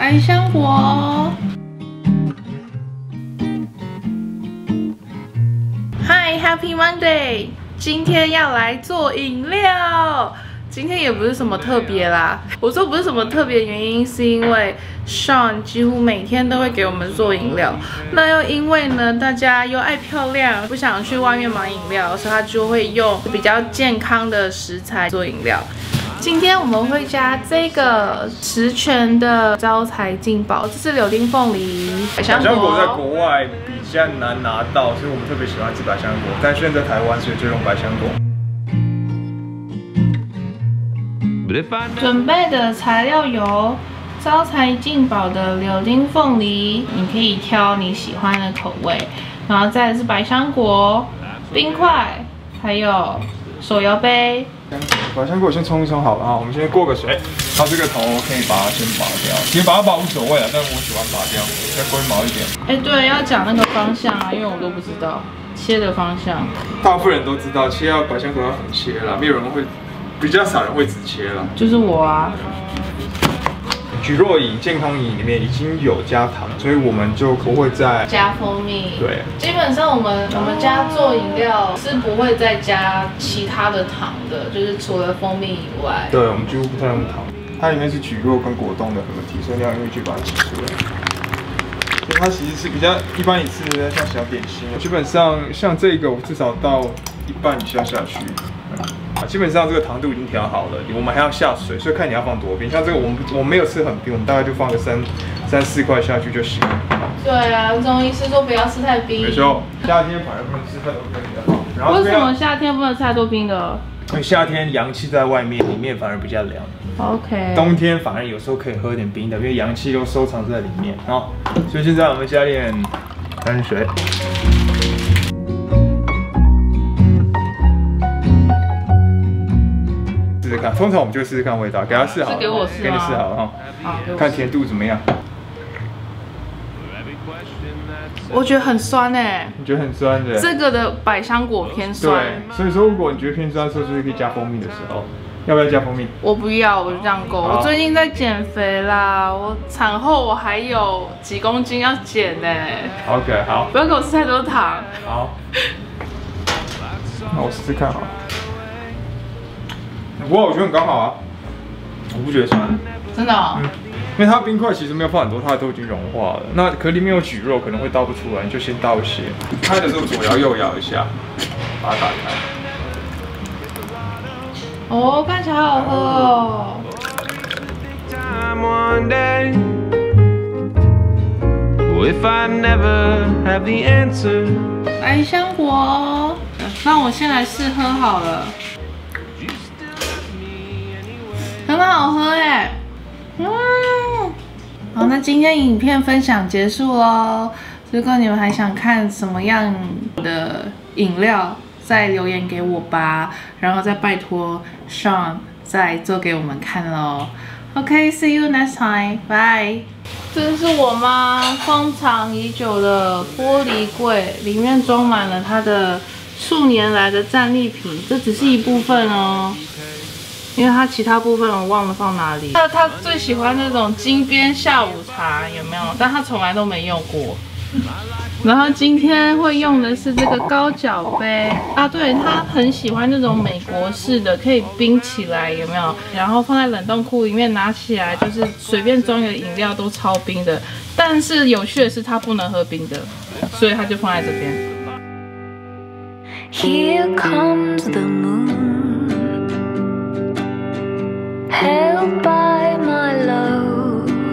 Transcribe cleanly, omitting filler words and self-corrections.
百香果。Hi, Happy Monday！ 今天要来做饮料。今天也不是什么特别啦。我说不是什么特别原因，是因为 Sean 几乎每天都会给我们做饮料。那又因为呢，大家又爱漂亮，不想去外面买饮料，所以他就会用比较健康的食材做饮料。今天我们会加这个十全的招财进宝，这是柳丁凤梨、百香果。 百香果在国外比较难拿到，所以我们特别喜欢吃百香果。但现在在台湾，所以就用百香果。 准备的材料有招财进宝的柳丁凤梨，你可以挑你喜欢的口味，然后再来是百香果、冰块，还有手摇杯。 百香果先冲一冲好了啊，我们先过个水。它这个头可以把它先拔掉，其实把它拔无所谓啊，但是我喜欢拔掉，再龟毛一点。 哎，对，要讲那个方向啊，因为我都不知道切的方向。 大部分人都知道切百香果要横切啦，没有人会，比较少人会直切啦。 就是我啊。 蒟蒻饮、健康饮里面已经有加糖，所以我们就不会再加蜂蜜。 对， 基本上我们家做饮料是不会再加其他的糖的，就是除了蜂蜜以外。 对，我们几乎不太用糖。它里面是蒟蒻跟果冻的合体，所以要用去把它挤出来。所以它其实是比较一般，你吃的像小点心。基本上像这个，我至少到一半以下下去。基本上这个糖度已经调好了，我们还要下水，所以看你要放多冰。像这个我没有吃很冰，我们大概就放个3、4块下去就行了。 对啊，中医师说不要吃太冰。 没错，夏天反而不能吃太多冰的。然后为什么夏天不能吃太多冰的？ 因为夏天阳气在外面，里面反而比较凉。 OK。 冬天反而有时候可以喝点冰的，因为阳气都收藏在里面啊。所以现在我们加点淡水。试试看，通常我们就试试看味道，给他试好了， 是给我试吗？ 给你试好了哈， 好， 看甜度怎么样。 我觉得很酸哎， 你觉得很酸的？ 这个的百香果偏酸。 对，所以说如果你觉得偏酸的时候，就是可以加蜂蜜的时候，要不要加蜂蜜？ 我不要，我就这样够。我最近在减肥啦，我产后我还有几公斤要减呢。 OK， 好， 不要给我吃太多糖。 好，那我试试看好了。不过我觉得很刚好啊，我不觉得酸。 真的哦？ 因为它冰块其实没有放很多，它都已经融化了。那可里面有蒟蒻，可能会倒不出来，你就先倒一些。开的时候左摇右摇一下，把它打开。 哦，看起来好好喝哦。百香果，那我先来试喝好了。很好喝哎，好，那今天影片分享结束喽。如果你们还想看什么样的饮料，再留言给我吧，然后再拜托 Sean 再做给我们看喽。OK，see you next time， bye。这是我妈封藏已久的玻璃柜，里面装满了她的数年来的战利品，这只是一部分哦。因为它其他部分我忘了放哪里。他最喜欢那种金边下午茶，有没有？但他从来都没用过。然后今天会用的是这个高脚杯啊，对，他很喜欢那种美国式的，可以冰起来，有没有？然后放在冷冻库里面，拿起来就是随便装一个饮料都超冰的。但是有趣的是，他不能喝冰的，所以他就放在这边。Here comes the moon.